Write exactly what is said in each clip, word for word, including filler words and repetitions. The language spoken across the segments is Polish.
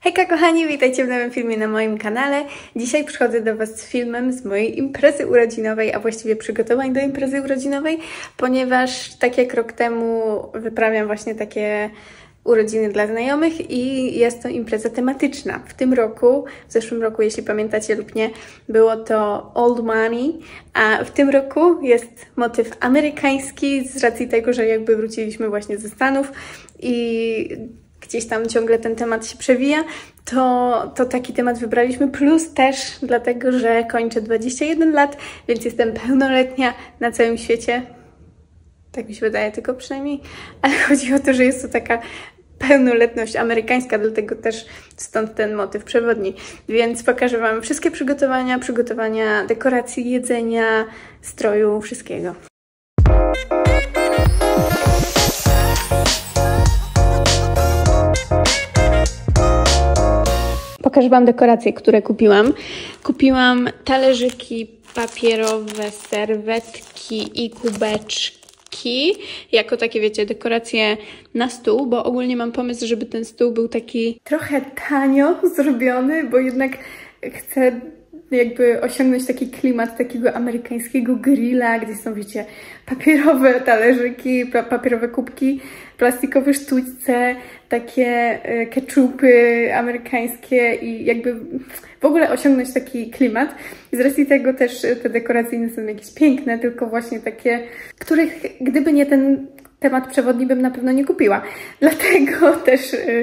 Hejka kochani, witajcie w nowym filmie na moim kanale. Dzisiaj przychodzę do Was z filmem z mojej imprezy urodzinowej, a właściwie przygotowań do imprezy urodzinowej, ponieważ tak jak rok temu wyprawiam właśnie takie urodziny dla znajomych i jest to impreza tematyczna. W tym roku, w zeszłym roku, jeśli pamiętacie lub nie, było to Old Money, a w tym roku jest motyw amerykański z racji tego, że jakby wróciliśmy właśnie ze Stanów i gdzieś tam ciągle ten temat się przewija, to, to taki temat wybraliśmy, plus też dlatego, że kończę dwadzieścia jeden lat, więc jestem pełnoletnia na całym świecie. Tak mi się wydaje, tylko przynajmniej, ale chodzi o to, że jest to taka pełnoletność amerykańska, dlatego też stąd ten motyw przewodni. Więc pokażę Wam wszystkie przygotowania, przygotowania dekoracji, jedzenia, stroju, wszystkiego. Pokażę Wam dekoracje, które kupiłam. Kupiłam talerzyki papierowe, serwetki i kubeczki. Jako takie, wiecie, dekoracje na stół, bo ogólnie mam pomysł, żeby ten stół był taki trochę tanio zrobiony, bo jednak chcę jakby osiągnąć taki klimat takiego amerykańskiego grilla, gdzie są, wiecie, papierowe talerzyki, papierowe kubki, plastikowe sztućce, takie keczupy amerykańskie i jakby w ogóle osiągnąć taki klimat. I z racji tego też te dekoracje nie są jakieś piękne, tylko właśnie takie, których gdyby nie ten temat przewodni, bym na pewno nie kupiła. Dlatego też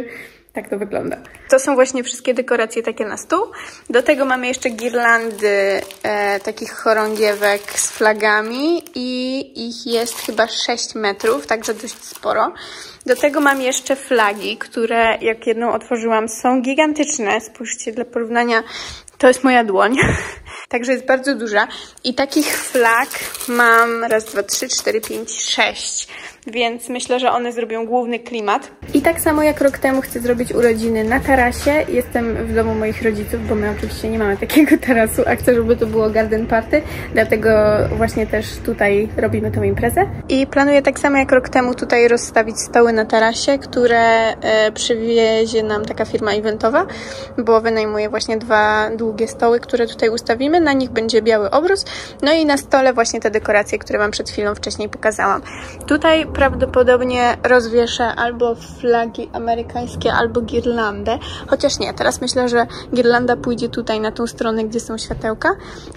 tak to wygląda. To są właśnie wszystkie dekoracje takie na stół. Do tego mamy jeszcze girlandy e, takich chorągiewek z flagami i ich jest chyba sześć metrów, także dość sporo. Do tego mam jeszcze flagi, które jak jedną otworzyłam są gigantyczne. Spójrzcie, dla porównania to jest moja dłoń. Także jest bardzo duża. I takich flag mam raz, dwa, trzy, cztery, pięć, sześć. Więc myślę, że one zrobią główny klimat. I tak samo jak rok temu chcę zrobić urodziny na tarasie. Jestem w domu moich rodziców, bo my oczywiście nie mamy takiego tarasu, a chcę, żeby to było garden party. Dlatego właśnie też tutaj robimy tą imprezę. I planuję tak samo jak rok temu tutaj rozstawić stoły na tarasie, które e, przywiezie nam taka firma eventowa, bo wynajmuje właśnie dwa długie stoły, które tutaj ustawimy. Na nich będzie biały obrus. No i na stole właśnie te dekoracje, które Wam przed chwilą wcześniej pokazałam. Tutaj prawdopodobnie rozwieszę albo flagi amerykańskie, albo girlandę. Chociaż nie, teraz myślę, że girlanda pójdzie tutaj na tą stronę, gdzie są światełka,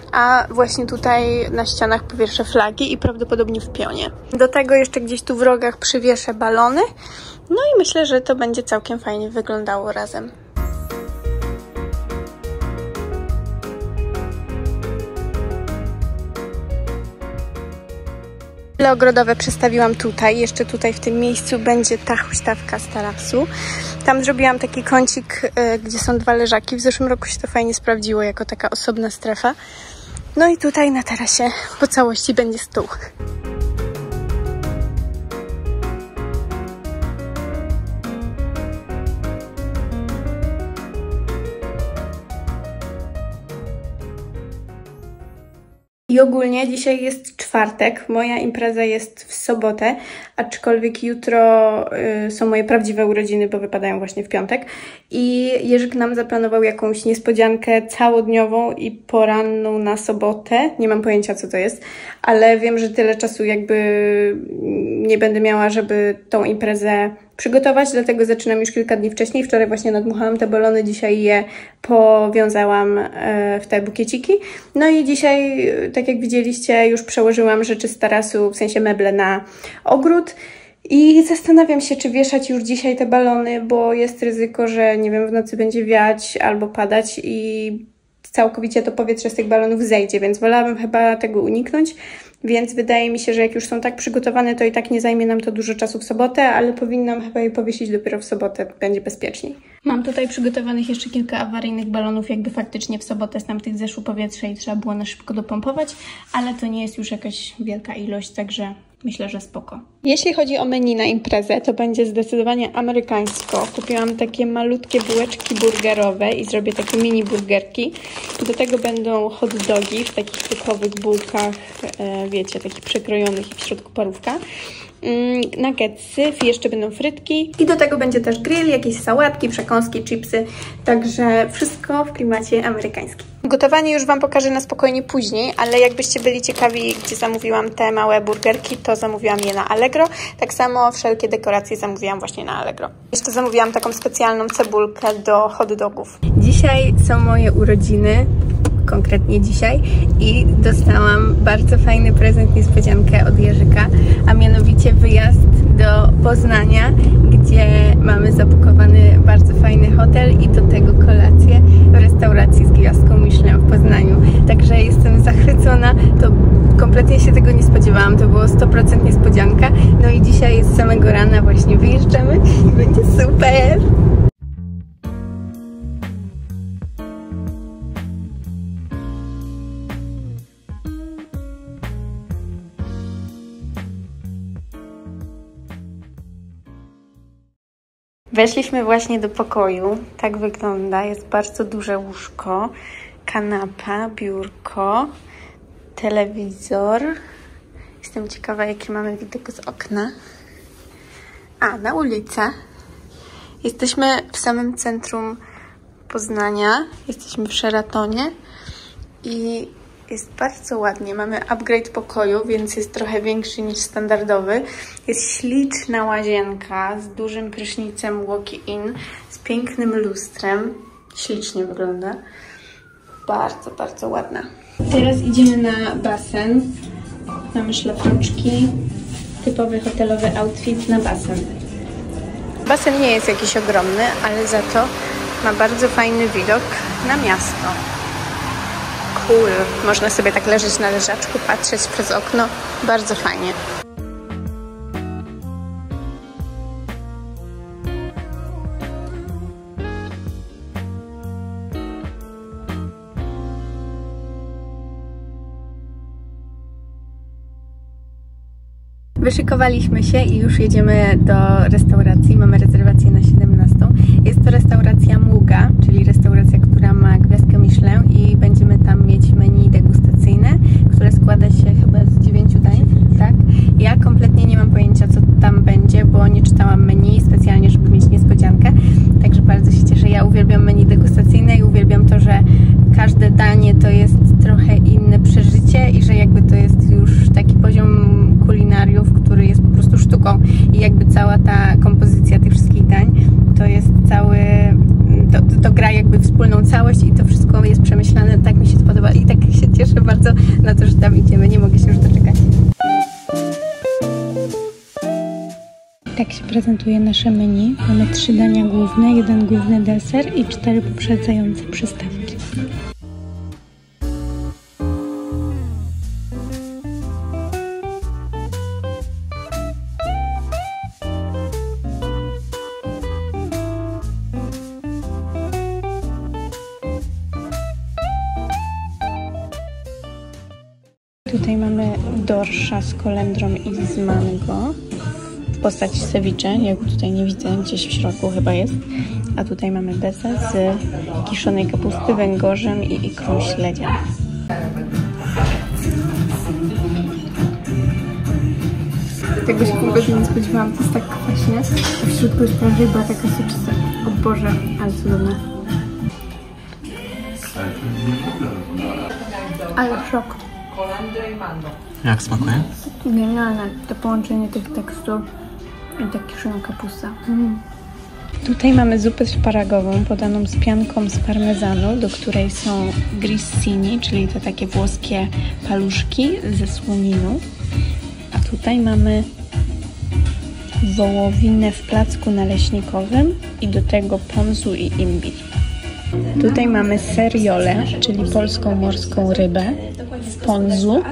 a właśnie tutaj na ścianach powieszę flagi i prawdopodobnie w pionie. Do tego jeszcze gdzieś tu w rogach przywieszę balony. No i myślę, że to będzie całkiem fajnie wyglądało razem. Meble ogrodowe przestawiłam tutaj, jeszcze tutaj w tym miejscu będzie ta huśtawka z tarasu. Tam zrobiłam taki kącik, y, gdzie są dwa leżaki. W zeszłym roku się to fajnie sprawdziło jako taka osobna strefa. No i tutaj na tarasie po całości będzie stół. I ogólnie dzisiaj jest czwartek, moja impreza jest w sobotę, aczkolwiek jutro y, są moje prawdziwe urodziny, bo wypadają właśnie w piątek. I Jerzyk nam zaplanował jakąś niespodziankę całodniową i poranną na sobotę. Nie mam pojęcia, co to jest, ale wiem, że tyle czasu jakby nie będę miała, żeby tą imprezę przygotować, dlatego zaczynam już kilka dni wcześniej. Wczoraj właśnie nadmuchałam te balony, dzisiaj je powiązałam w te bukieciki. No i dzisiaj, tak jak widzieliście, już przełożyłam rzeczy z tarasu, w sensie meble, na ogród. I zastanawiam się, czy wieszać już dzisiaj te balony, bo jest ryzyko, że nie wiem, w nocy będzie wiać albo padać i całkowicie to powietrze z tych balonów zejdzie, więc wolałabym chyba tego uniknąć. Więc wydaje mi się, że jak już są tak przygotowane, to i tak nie zajmie nam to dużo czasu w sobotę, ale powinnam chyba je powiesić dopiero w sobotę, będzie bezpieczniej. Mam tutaj przygotowanych jeszcze kilka awaryjnych balonów, jakby faktycznie w sobotę z tamtych zeszło powietrze i trzeba było na szybko dopompować, ale to nie jest już jakaś wielka ilość, także myślę, że spoko. Jeśli chodzi o menu na imprezę, to będzie zdecydowanie amerykańsko. Kupiłam takie malutkie bułeczki burgerowe i zrobię takie mini burgerki. Do tego będą hot dogi w takich typowych bułkach, e, wiecie, takich przekrojonych i w środku parówka. nuggetsy, jeszcze będą frytki i do tego będzie też grill, jakieś sałatki, przekąski, chipsy, także wszystko w klimacie amerykańskim. Gotowanie już Wam pokażę na spokojnie później, ale jakbyście byli ciekawi, gdzie zamówiłam te małe burgerki, to zamówiłam je na Allegro. Tak samo wszelkie dekoracje zamówiłam właśnie na Allegro. Jeszcze zamówiłam taką specjalną cebulkę do hot dogów. Dzisiaj są moje urodziny, konkretnie dzisiaj, i dostałam bardzo fajny prezent, niespodziankę od Jerzyka, a mianowicie wyjazd do Poznania, gdzie mamy zabukowany bardzo fajny hotel i do tego kolację w restauracji z gwiazdką Michelin w Poznaniu. Także jestem zachwycona, to kompletnie się tego nie spodziewałam, to było sto procent niespodzianka. No i dzisiaj z samego rana właśnie wyjeżdżamy i będzie super! Weszliśmy właśnie do pokoju. Tak wygląda. Jest bardzo duże łóżko, kanapa, biurko, telewizor. Jestem ciekawa, jaki mamy widok z okna. A, na ulicę. Jesteśmy w samym centrum Poznania. Jesteśmy w Sheratonie i jest bardzo ładnie. Mamy upgrade pokoju, więc jest trochę większy niż standardowy. Jest śliczna łazienka z dużym prysznicem walk-in, z pięknym lustrem. Ślicznie wygląda. Bardzo, bardzo ładna. Teraz idziemy na basen. Mamy szlafroczki. Typowy hotelowy outfit na basen. Basen nie jest jakiś ogromny, ale za to ma bardzo fajny widok na miasto. Cool. Można sobie tak leżeć na leżaczku, patrzeć przez okno. Bardzo fajnie. Wyszykowaliśmy się i już jedziemy do restauracji. Mamy rezerwację na siedemnastą. Jest to restauracja Muga, czyli restauracja, która ma gwiazdkę Michelin i będziemy tam mieć menu degustacyjne, które składa się chyba z dziewięciu dań, tak? Ja kompletnie nie mam pojęcia, co tam będzie, bo nie czytałam menu specjalnie, żeby mieć niespodziankę, także bardzo się cieszę. Ja uwielbiam menu degustacyjne i uwielbiam to, że każde danie to jest trochę inne przeżycie i że jakby to jest już taki poziom kulinariów, który jest po prostu sztuką i jakby cała ta kompozycja tych wszystkich dań to jest cały, to, to, to gra jakby wspólną całość i to wszystko jest przemyślane, tak mi się to podoba i tak się cieszę bardzo na to, że tam idziemy, nie mogę się już doczekać. Tak się prezentuje nasze menu. Mamy trzy dania główne, jeden główny deser i cztery poprzedzające przystawki. Tutaj mamy dorsza z kolendrą i z mango w postaci ceviche. Ja go tutaj nie widzę, gdzieś w środku chyba jest. A tutaj mamy deser z kiszonej kapusty, węgorzem i ikrą śledzia. Tego się w ogóle nie spodziewałam, to jest tak kwaśnie. W środku jest prawie była taka soczysta. O Boże, ale cudowne. Ale szok. Jak smakuje? Genialne, to połączenie tych tekstur i ta kiszona kapusta. Mm. Tutaj mamy zupę szparagową podaną z pianką z parmezanu, do której są grissini, czyli te takie włoskie paluszki ze słoninu. A tutaj mamy wołowinę w placku naleśnikowym i do tego ponzu i imbir. Tutaj mamy seriole, czyli polską morską rybę w ponzu.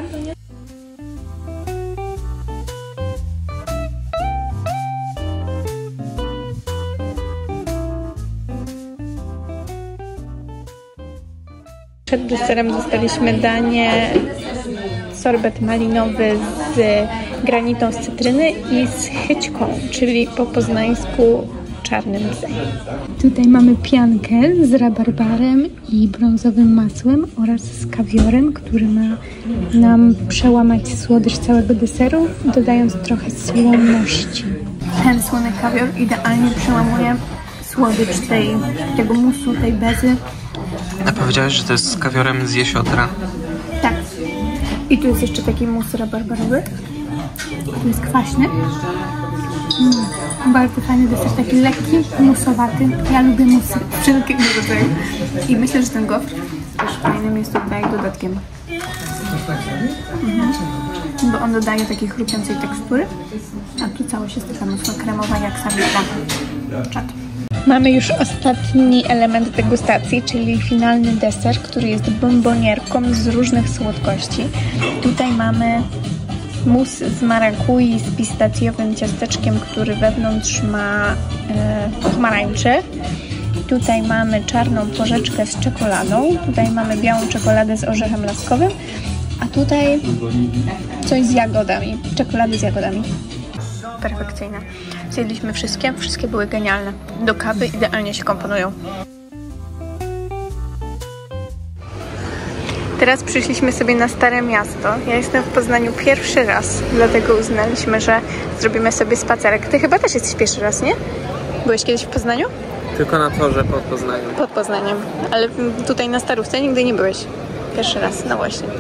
Przed deserem dostaliśmy danie sorbet malinowy z granitą z cytryny i z chyćką, czyli po poznańsku czarnym ser. Tutaj mamy piankę z rabarbarem i brązowym masłem oraz z kawiorem, który ma nam przełamać słodycz całego deseru, dodając trochę słoności. Ten słony kawior idealnie przełamuje słodycz tej, tego musu, tej bezy. A powiedziałeś, że to jest z kawiorem z jesiotra? Tak. I tu jest jeszcze taki mus rabarbarowy. Tu jest kwaśny. Mm, bardzo fajny deser, taki lekki, musowaty. Ja lubię musy wszelkiego rodzaju. I myślę, że ten gofr też fajnym jest tutaj dodatkiem. Mhm. Bo on dodaje takiej chrupiącej tekstury. A tu całość jest taka mocno kremowa jak samica. Czad. Mamy już ostatni element degustacji, czyli finalny deser, który jest bombonierką z różnych słodkości. Tutaj mamy mus z marakui z pistacjowym ciasteczkiem, który wewnątrz ma e, pomarańcze. Tutaj mamy czarną porzeczkę z czekoladą. Tutaj mamy białą czekoladę z orzechem laskowym. A tutaj coś z jagodami. Czekolady z jagodami. Perfekcyjne. Zjedliśmy wszystkie. Wszystkie były genialne. Do kawy idealnie się komponują. Teraz przyszliśmy sobie na Stare Miasto. Ja jestem w Poznaniu pierwszy raz, dlatego uznaliśmy, że zrobimy sobie spacerek. Ty chyba też jesteś pierwszy raz, nie? Byłeś kiedyś w Poznaniu? Tylko na torze pod Poznaniem. Pod Poznaniem. Ale tutaj na Starówce nigdy nie byłeś. Pierwszy raz, no właśnie.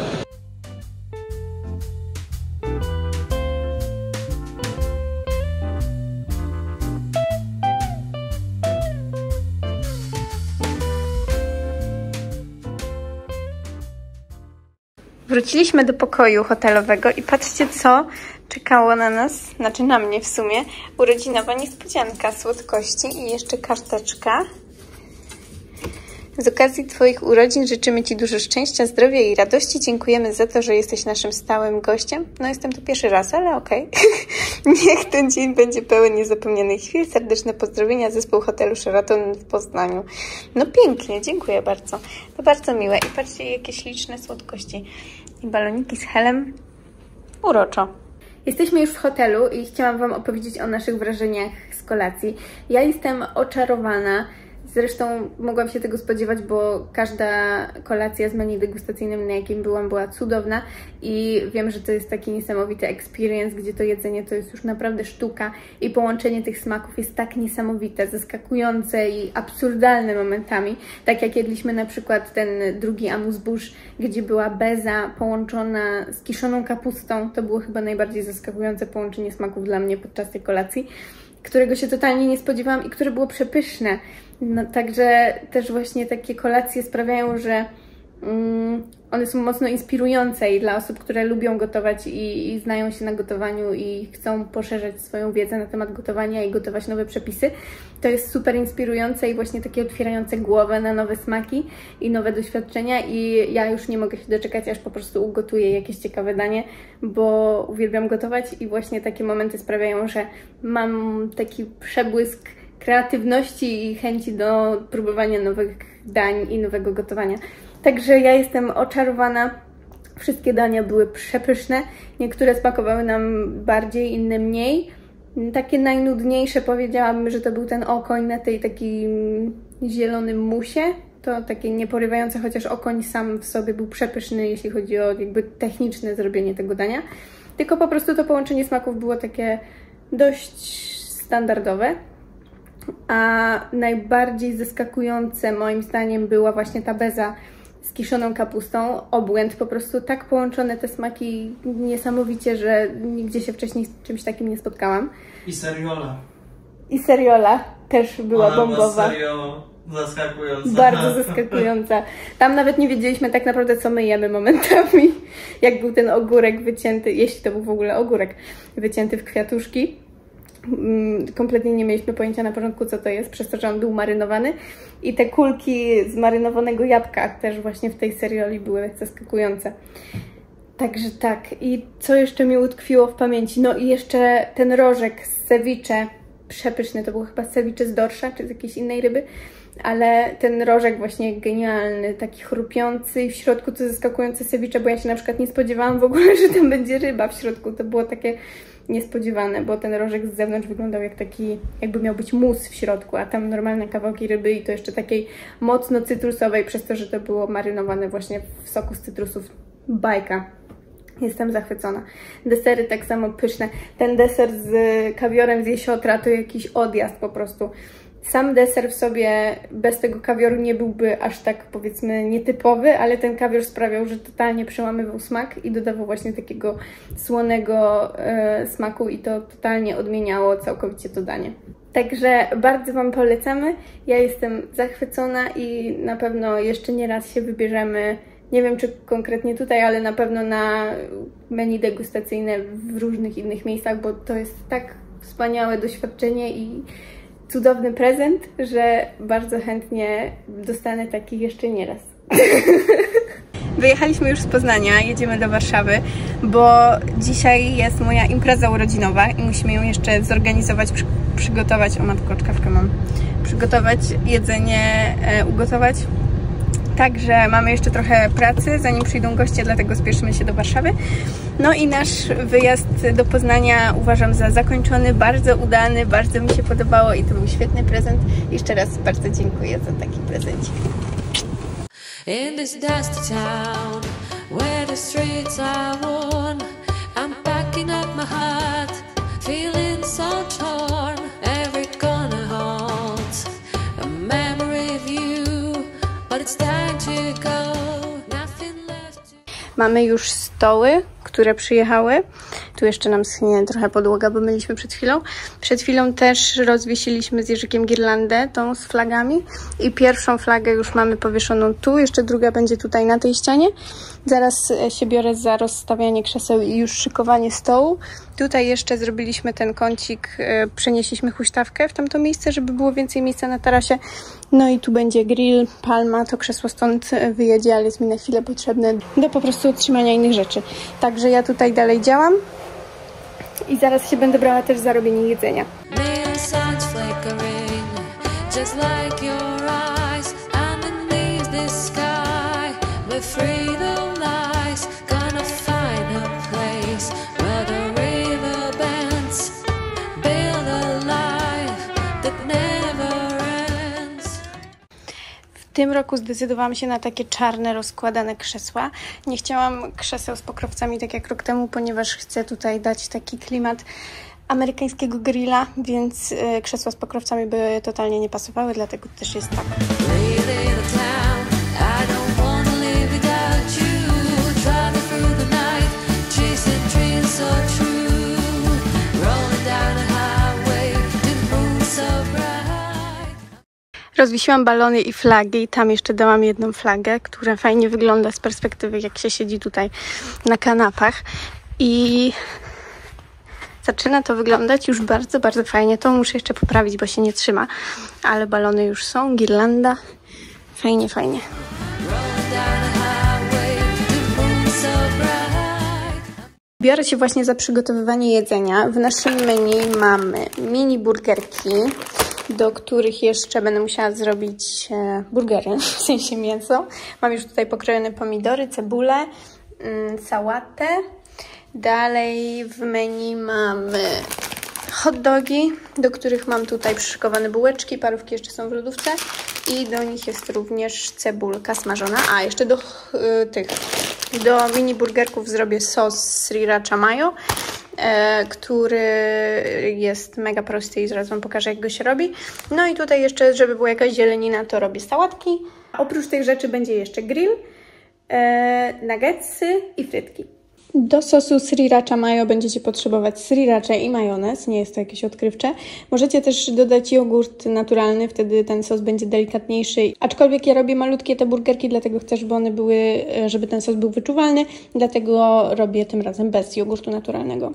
Wróciliśmy do pokoju hotelowego i patrzcie, co czekało na nas, znaczy na mnie w sumie, urodzinowa niespodzianka, słodkości i jeszcze karteczka. Z okazji Twoich urodzin życzymy Ci dużo szczęścia, zdrowia i radości. Dziękujemy za to, że jesteś naszym stałym gościem. No jestem tu pierwszy raz, ale okej. Okay. Niech ten dzień będzie pełen niezapomnianych chwil. Serdeczne pozdrowienia, zespół hotelu Sheraton w Poznaniu. No pięknie, dziękuję bardzo. To bardzo miłe. I patrzcie, jakie śliczne słodkości. I baloniki z helem. Uroczo. Jesteśmy już w hotelu i chciałam Wam opowiedzieć o naszych wrażeniach z kolacji. Ja jestem oczarowana. Zresztą mogłam się tego spodziewać, bo każda kolacja z menu degustacyjnym, na jakim byłam, była cudowna i wiem, że to jest taki niesamowity experience, gdzie to jedzenie to jest już naprawdę sztuka i połączenie tych smaków jest tak niesamowite, zaskakujące i absurdalne momentami. Tak jak jedliśmy na przykład ten drugi amuse-bouche, gdzie była beza połączona z kiszoną kapustą. To było chyba najbardziej zaskakujące połączenie smaków dla mnie podczas tej kolacji, którego się totalnie nie spodziewałam i które było przepyszne. No, także też właśnie takie kolacje sprawiają, że mm, one są mocno inspirujące i dla osób, które lubią gotować i, i znają się na gotowaniu i chcą poszerzać swoją wiedzę na temat gotowania i gotować nowe przepisy. To jest super inspirujące i właśnie takie otwierające głowę na nowe smaki i nowe doświadczenia i ja już nie mogę się doczekać, aż po prostu ugotuję jakieś ciekawe danie, bo uwielbiam gotować i właśnie takie momenty sprawiają, że mam taki przebłysk kreatywności i chęci do próbowania nowych dań i nowego gotowania. Także ja jestem oczarowana. Wszystkie dania były przepyszne. Niektóre smakowały nam bardziej, inne mniej. Takie najnudniejsze powiedziałabym, że to był ten okoń na tej takim zielonym musie. To takie nieporywające, chociaż okoń sam w sobie był przepyszny, jeśli chodzi o jakby techniczne zrobienie tego dania. Tylko po prostu to połączenie smaków było takie dość standardowe. A najbardziej zaskakujące moim zdaniem była właśnie ta beza z kiszoną kapustą. Obłęd, po prostu tak połączone te smaki niesamowicie, że nigdzie się wcześniej z czymś takim nie spotkałam. I seriola. I seriola też była Ona bombowa. była serio zaskakująca. Bardzo zaskakująca. Tam nawet nie wiedzieliśmy tak naprawdę, co my jemy momentami. Jak był ten ogórek wycięty, jeśli to był w ogóle ogórek, wycięty w kwiatuszki. Kompletnie nie mieliśmy pojęcia na początku, co to jest, przez to, że on był marynowany. I te kulki z marynowanego jabłka też właśnie w tej serioli były zaskakujące. Także tak. I co jeszcze mi utkwiło w pamięci? No i jeszcze ten rożek z ceviche. Przepyszny. To był chyba ceviche z dorsza, czy z jakiejś innej ryby. ale ten rożek właśnie genialny, taki chrupiący i w środku to zaskakujące ceviche, bo ja się na przykład nie spodziewałam w ogóle, że tam będzie ryba w środku. To było takie niespodziewane, bo ten rożek z zewnątrz wyglądał jak taki, jakby miał być mus w środku, a tam normalne kawałki ryby i to jeszcze takiej mocno cytrusowej, przez to, że to było marynowane właśnie w soku z cytrusów. Bajka. Jestem zachwycona. Desery tak samo pyszne. Ten deser z kawiorem z jesiotra to jakiś odjazd po prostu. Sam deser w sobie bez tego kawioru nie byłby aż tak, powiedzmy, nietypowy, ale ten kawior sprawiał, że totalnie przełamywał smak i dodawał właśnie takiego słonego e, smaku i to totalnie odmieniało całkowicie to danie. Także bardzo Wam polecamy. Ja jestem zachwycona i na pewno jeszcze nie raz się wybierzemy. Nie wiem, czy konkretnie tutaj, ale na pewno na menu degustacyjne w różnych innych miejscach, bo to jest tak wspaniałe doświadczenie i cudowny prezent, że bardzo chętnie dostanę taki jeszcze nie raz. Wyjechaliśmy już z Poznania, jedziemy do Warszawy, bo dzisiaj jest moja impreza urodzinowa i musimy ją jeszcze zorganizować, przy, przygotować, o matko, czkawkę mam, przygotować jedzenie, e, ugotować. Także mamy jeszcze trochę pracy, zanim przyjdą goście, dlatego spieszymy się do Warszawy. No i nasz wyjazd do Poznania uważam za zakończony, bardzo udany, bardzo mi się podobało i to był świetny prezent. Jeszcze raz bardzo dziękuję za taki prezencik. In this dusty town, where the streets are worn, I'm packing up my heart, feeling so torn. Every corner holds a memory of you, but it's time to go. Nothing left to... Mamy już stoły, które przyjechały. Tu jeszcze nam schnie trochę podłoga, bo myliśmy przed chwilą. Przed chwilą też rozwiesiliśmy z Jerzykiem girlandę, tą z flagami. I pierwszą flagę już mamy powieszoną tu, jeszcze druga będzie tutaj na tej ścianie. Zaraz się biorę za rozstawianie krzeseł i już szykowanie stołu. Tutaj jeszcze zrobiliśmy ten kącik, przenieśliśmy huśtawkę w tamto miejsce, żeby było więcej miejsca na tarasie. No i tu będzie grill, palma, to krzesło stąd wyjedzie, ale jest mi na chwilę potrzebne do po prostu utrzymania innych rzeczy. Także ja tutaj dalej działam i zaraz się będę brała też za robienie jedzenia. W tym roku zdecydowałam się na takie czarne, rozkładane krzesła. Nie chciałam krzeseł z pokrowcami tak jak rok temu, ponieważ chcę tutaj dać taki klimat amerykańskiego grilla, więc krzesła z pokrowcami by totalnie nie pasowały, dlatego też jest tak. Rozwiesiłam balony i flagi i tam jeszcze dałam jedną flagę, która fajnie wygląda z perspektywy, jak się siedzi tutaj na kanapach. I zaczyna to wyglądać już bardzo, bardzo fajnie. To muszę jeszcze poprawić, bo się nie trzyma. Ale balony już są, girlanda. Fajnie, fajnie. Biorę się właśnie za przygotowywanie jedzenia. W naszym menu mamy mini burgerki, do których jeszcze będę musiała zrobić e, burgery, w sensie mięso. Mam już tutaj pokrojone pomidory, cebulę, mm, sałatę. Dalej w menu mamy hot dogi, do których mam tutaj przyszykowane bułeczki, parówki jeszcze są w lodówce i do nich jest również cebulka smażona. A, jeszcze do y, tych, do mini burgerków zrobię sos sriracha mayo, e, który jest mega prosty i zaraz Wam pokażę, jak go się robi. No i tutaj jeszcze, żeby była jakaś zielenina, to robię sałatki. Oprócz tych rzeczy będzie jeszcze grill, e, nuggetsy i frytki. Do sosu sriracha mayo będziecie potrzebować sriracha i majonez, nie jest to jakieś odkrywcze. Możecie też dodać jogurt naturalny, wtedy ten sos będzie delikatniejszy. Aczkolwiek ja robię malutkie te burgerki, dlatego chcę, żeby one były, żeby ten sos był wyczuwalny, dlatego robię tym razem bez jogurtu naturalnego.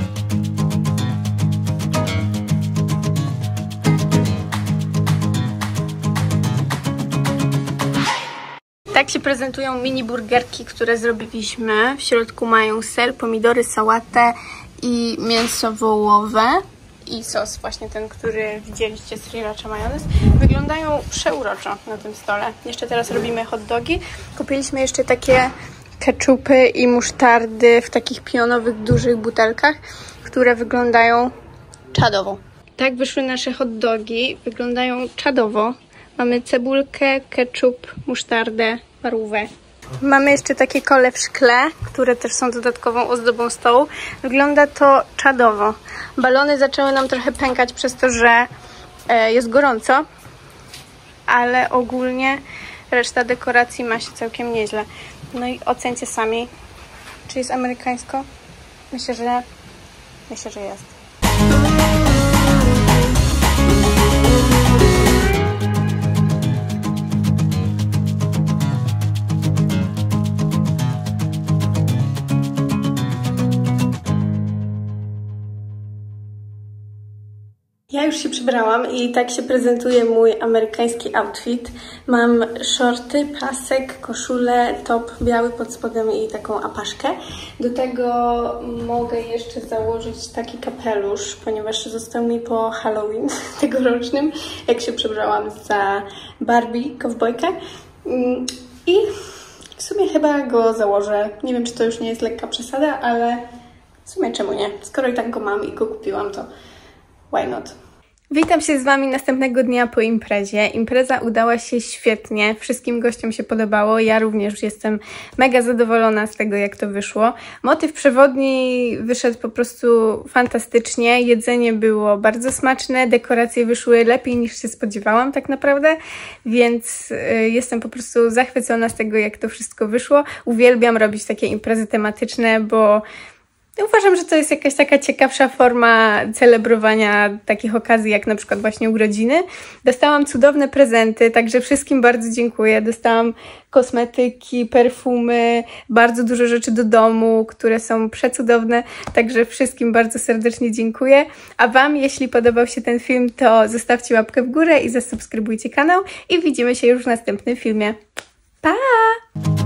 Tak się prezentują mini burgerki, które zrobiliśmy. W środku mają ser, pomidory, sałatę i mięso wołowe. i sos, właśnie ten, który widzieliście z sriracha majonez, wyglądają przeuroczo na tym stole. Jeszcze teraz robimy hot dogi. Kupiliśmy jeszcze takie keczupy i musztardy w takich pionowych, dużych butelkach, które wyglądają czadowo. Tak wyszły nasze hot dogi. Wyglądają czadowo. Mamy cebulkę, ketchup, musztardę, parówę. Mamy jeszcze takie kole w szkle, które też są dodatkową ozdobą stołu. Wygląda to czadowo. Balony zaczęły nam trochę pękać przez to, że jest gorąco, ale ogólnie reszta dekoracji ma się całkiem nieźle. No i ocencie sami, czy jest amerykańsko? Myślę, że myślę, że jest. Ja już się przebrałam i tak się prezentuje mój amerykański outfit. Mam shorty, pasek, koszulę, top biały pod spodem i taką apaszkę. Do tego mogę jeszcze założyć taki kapelusz, ponieważ został mi po Halloween tegorocznym, jak się przebrałam za Barbie, kowbojkę. I w sumie chyba go założę. Nie wiem, czy to już nie jest lekka przesada, ale w sumie czemu nie? Skoro i tak go mam i go kupiłam, to why not? Witam się z Wami następnego dnia po imprezie. Impreza udała się świetnie, wszystkim gościom się podobało, ja również jestem mega zadowolona z tego, jak to wyszło. Motyw przewodni wyszedł po prostu fantastycznie, jedzenie było bardzo smaczne, dekoracje wyszły lepiej niż się spodziewałam tak naprawdę, więc y, jestem po prostu zachwycona z tego, jak to wszystko wyszło. Uwielbiam robić takie imprezy tematyczne, bo uważam, że to jest jakaś taka ciekawsza forma celebrowania takich okazji, jak na przykład właśnie urodziny. Dostałam cudowne prezenty, także wszystkim bardzo dziękuję. Dostałam kosmetyki, perfumy, bardzo dużo rzeczy do domu, które są przecudowne, także wszystkim bardzo serdecznie dziękuję. A Wam, jeśli podobał się ten film, to zostawcie łapkę w górę i zasubskrybujcie kanał i widzimy się już w następnym filmie. Pa!